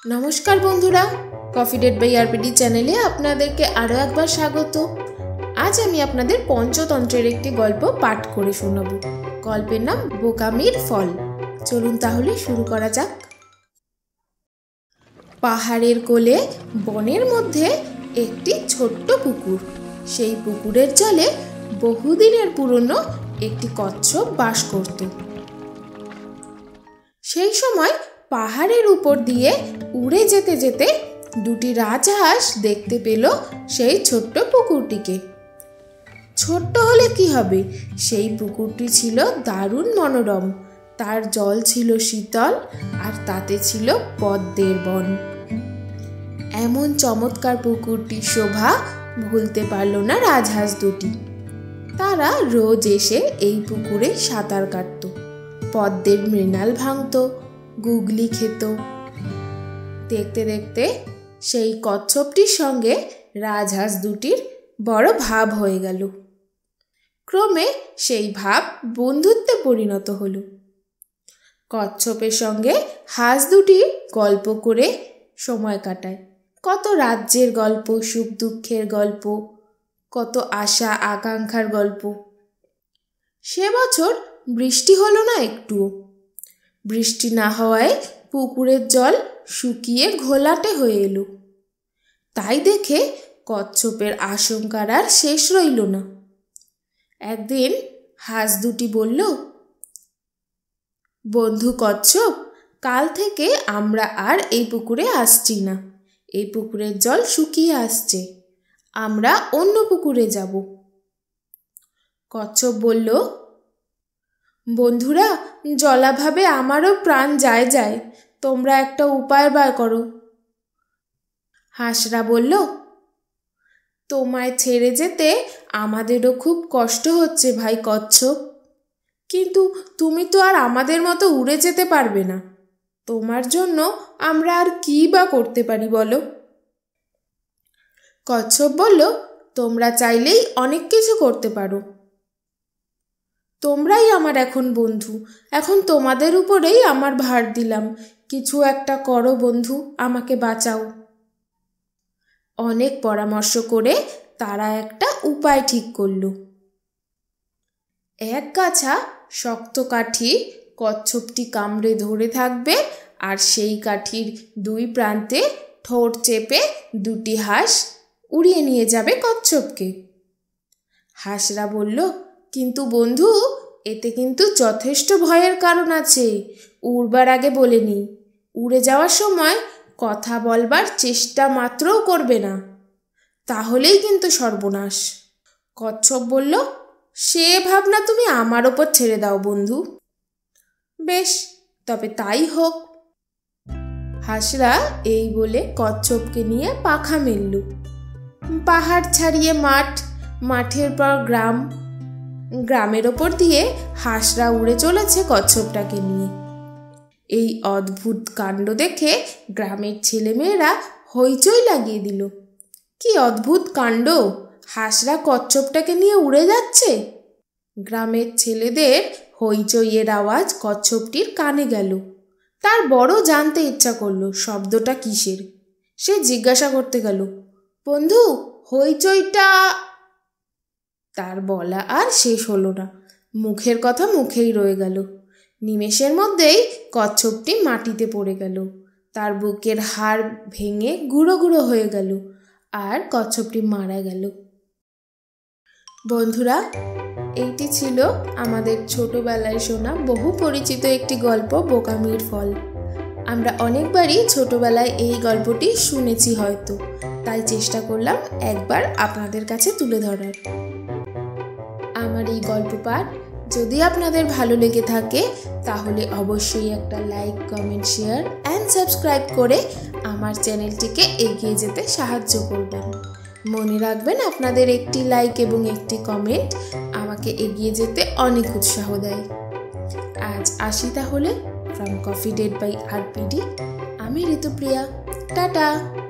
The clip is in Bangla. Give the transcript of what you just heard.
নমস্কার বন্ধুরা, কফি ডেট বাই আরপিডি চ্যানেলে আপনাদেরকে আরও একবার স্বাগত। আজ আমি আপনাদের পঞ্চতন্ত্রের একটি গল্প পাঠ করে শোনাব। গল্পের নাম বোকামির ফল। চলুন তাহলে শুরু করা যাক। পাহাড়ের কোলে বনের মধ্যে একটি ছোট্ট পুকুর। সেই পুকুরের জলে বহুদিনের পুরনো একটি কচ্ছপ বাস করত। সেই সময় পাহাড়ের উপর দিয়ে উড়ে যেতে যেতে দুটি রাজহাঁস দেখতে পেল সেই ছোট্ট পুকুরটিকে। ছোট্ট হলে কি হবে, সেই পুকুরটি ছিল দারুণ মনোরম। তার জল ছিল শীতল আর তাতে ছিল পদ্মের বন। এমন চমৎকার পুকুরটির শোভা ভুলতে পারল না রাজহাঁস দুটি। তারা রোজ এসে এই পুকুরে সাঁতার কাটত, পদ্মের মৃণাল ভাঙত, গুগলি খেত। দেখতে দেখতে সেই কচ্ছপটির সঙ্গে রাজহাঁস দুটির বড় ভাব হয়ে গেল। ক্রমে সেই ভাব বন্ধুত্বে পরিণত হলো। কচ্ছপের সঙ্গে হাঁস দুটি গল্প করে সময় কাটায়। কত রাজ্যের গল্প, সুখ দুঃখের গল্প, কত আশা আকাঙ্ক্ষার গল্প। সে বছর বৃষ্টি হলো না একটুও। বৃষ্টি না হওয়ায় পুকুরের জল শুকিয়ে ঘোলাটে হয়ে এলো। তাই দেখে কচ্ছপের আশঙ্কার আর শেষ রইল না। একদিন হাঁস দুটি বলল, বন্ধু কচ্ছপ, কাল থেকে আমরা আর এই পুকুরে আসছি না। এই পুকুরের জল শুকিয়ে আসছে, আমরা অন্য পুকুরে যাব। কচ্ছপ বলল, বন্ধুরা, জলাভাবে আমারও প্রাণ যায় যায়, তোমরা একটা উপায় বার করো। হাঁসরা বলল, তোমায় ছেড়ে যেতে আমাদেরও খুব কষ্ট হচ্ছে ভাই কচ্ছপ, কিন্তু তুমি তো আর আমাদের মতো উড়ে যেতে পারবে না। তোমার জন্য আমরা আর কি বা করতে পারি বলো? কচ্ছপ বলল, তোমরা চাইলেই অনেক কিছু করতে পারো। তোমরাই আমার এখন বন্ধু, এখন তোমাদের উপরেই আমার ভার দিলাম। কিছু একটা করো বন্ধু, আমাকে বাঁচাও। অনেক পরামর্শ করে তারা একটা উপায় ঠিক করলো। এক গাছা শক্ত কাঠি কচ্ছপটি কামড়ে ধরে থাকবে, আর সেই কাঠির দুই প্রান্তে ঠোঁট চেপে দুটি হাঁস উড়িয়ে নিয়ে যাবে কচ্ছপকে। হাঁসরা বলল, কিন্তু বন্ধু, এতে কিন্তু যথেষ্ট ভয়ের কারণ আছে। উড়বার আগে বলে নিই, উড়ে যাওয়ার সময় কথা বলবার চেষ্টা মাত্রও করবে না, তাহলেই কিন্তু সর্বনাশ। কচ্ছপ বলল, সে ভাবনা তুমি আমার ওপর ছেড়ে দাও বন্ধু। বেশ, তবে তাই হোক। হাঁসরা এই বলে কচ্ছপকে নিয়ে পাখা মেলল। পাহাড় ছাড়িয়ে মাঠ, মাঠের পর গ্রাম, গ্রামের ওপর দিয়ে হাঁসরা উড়ে চলেছে কচ্ছপটাকে নিয়ে। এই অদ্ভুত কাণ্ড দেখে গ্রামের ছেলেমেয়েরা হইচই লাগিয়ে দিল। কি অদ্ভুত কাণ্ড, হাঁসরা কচ্ছপটাকে নিয়ে উড়ে যাচ্ছে। গ্রামের ছেলেদের হইচইয়ের আওয়াজ কচ্ছপটির কানে গেল। তার বড় জানতে ইচ্ছা করলো শব্দটা কিসের। সে জিজ্ঞাসা করতে গেল, বন্ধু, হইচইটা? তার বলা আর শেষ হলো না, মুখের কথা মুখেই রয়ে গেল। নিমেষের মধ্যেই কচ্ছপটি মাটিতে পড়ে গেল। তার বুকের হাড় ভেঙে গুঁড়ো গুঁড়ো হয়ে গেল, আর কচ্ছপটি মারা গেল। বন্ধুরা, এইটি ছিল আমাদের ছোটবেলায় শোনা বহু পরিচিত একটি গল্প, বোকামির ফল। আমরা অনেকবারই ছোটবেলায় এই গল্পটি শুনেছি হয়তো, তাই চেষ্টা করলাম একবার আপনাদের কাছে তুলে ধরার। আমার এই গল্প পাঠ যদি আপনাদের ভালো লেগে থাকে তাহলে অবশ্যই একটা like, comment, share and subscribe করে আমার চ্যানেলটিকে এগিয়ে যেতে সাহায্য করবেন। মনে রাখবেন, আপনাদের একটি লাইক এবং একটি কমেন্ট আমাকে এগিয়ে যেতে অনেক উৎসাহ দেয়। আজ আসি তাহলে। From coffee date by RPD, আমি ঋতুপ্রিয়া। টাটা।